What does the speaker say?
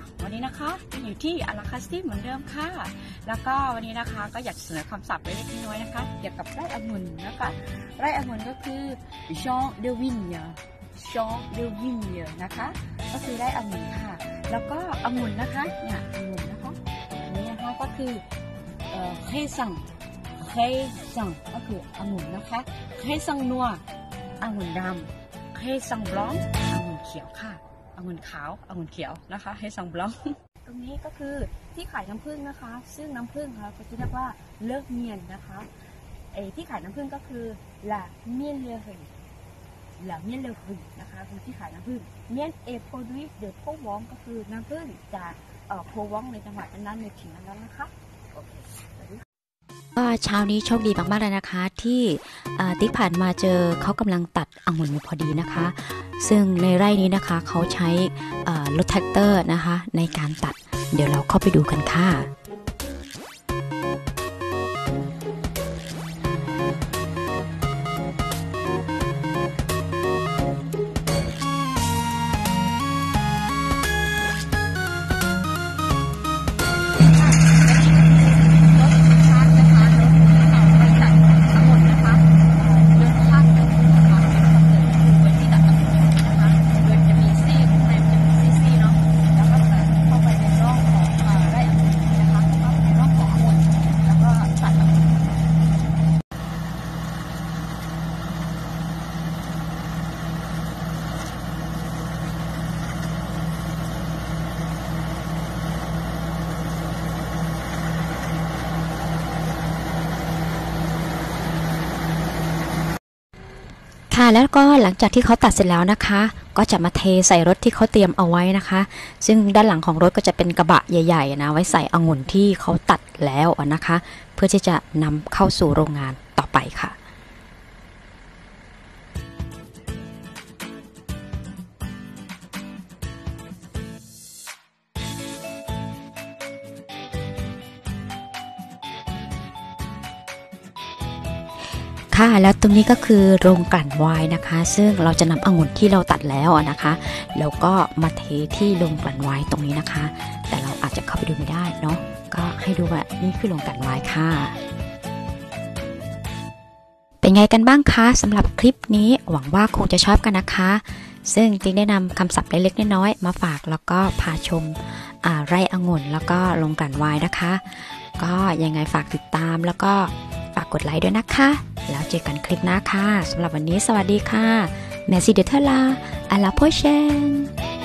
วันนี้นะคะอยู่ที่อาราคาสตี้เหมือนเดิมค่ะแล้วก็วันนี้นะคะก็อยากเสนอคำศัพท์เล็กๆน้อยๆนะคะเกี่ยวกับไร่องุ่นนะคะไร่องุ่นก็คือ Champ de Vigne Champ de Vigne นะคะก็คือไร่องุ่นค่ะแล้วก็องุ่นนะคะเนี่ยองุ่นนะคะอันนี้นะคะก็คือเคซังก็คือองุ่นนะคะเคซังนัวองุ่นดำเคซังบล็ององุ่นเขียวค่ะองุ่นขาวองุ่นเขียวนะคะเคซังบล็องตรงนี้ก็คือที่ขายน้ำผึ้งนะคะซึ่งน้ำผึ้งเราจะเรียกว่าเลิกเมียนนะคะที่ขายน้ำผึ้งก็คือละเมียนเลอนะคะคือที่ขายน้ำผึ้งเมียนโพดุยเดอโพวองก็คือน้ำผึ้งจากโพวองในจังหวัดนั้นๆในถิ่นนั้นนะคะโอเคก็เช้านี้โชคดีมากๆเลยนะคะที่ติ๊กผ่านมาเจอเขากำลังตัดองุ่นอยู่พอดีนะคะซึ่งในไร่นี้นะคะเขาใช้รถแท็กเตอร์นะคะในการตัดเดี๋ยวเราเข้าไปดูกันค่ะค่ะแล้วก็หลังจากที่เขาตัดเสร็จแล้วนะคะก็จะมาเทใส่รถที่เขาเตรียมเอาไว้นะคะซึ่งด้านหลังของรถก็จะเป็นกระบะใหญ่ๆนะไว้ใส่องุ่นที่เขาตัดแล้วนะคะเพื่อที่จะนำเข้าสู่โรงงานต่อไปค่ะค่ะแล้วตรงนี้ก็คือโรงกลั่นไวน์นะคะซึ่งเราจะนำองุ่นที่เราตัดแล้วนะคะแล้วก็มาเทที่โรงกลั่นไวน์ตรงนี้นะคะแต่เราอาจจะเข้าไปดูไม่ได้เนาะก็ให้ดูว่านี่คือโรงกลั่นไวน์ค่ะเป็นไงกันบ้างคะสำหรับคลิปนี้หวังว่าคงจะชอบกันนะคะซึ่งติ๊กได้นำคำศัพท์เล็กๆน้อยๆมาฝากแล้วก็พาชมไร่องุ่นแล้วก็โรงกลั่นไวน์นะคะก็ยังไงฝากติดตามแล้วก็ฝากกดไลค์ด้วยนะคะแล้วเจอกันคลิปหน้าค่ะสำหรับวันนี้สวัสดีค่ะ Merci d'être là à la prochaine